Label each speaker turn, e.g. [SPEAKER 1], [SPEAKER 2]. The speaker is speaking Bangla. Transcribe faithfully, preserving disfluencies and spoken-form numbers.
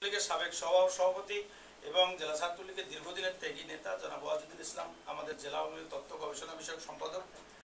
[SPEAKER 1] লীগের সাবেক সভাপতি এবং জেলা ছাত্রলীগের দীর্ঘদিনের ত্যাগী নেতা জনাব ওয়াজুদুল ইসলাম, আমাদের জেলা আওয়ামী লীগ তথ্য গবেষণা বিষয়ক সম্পাদক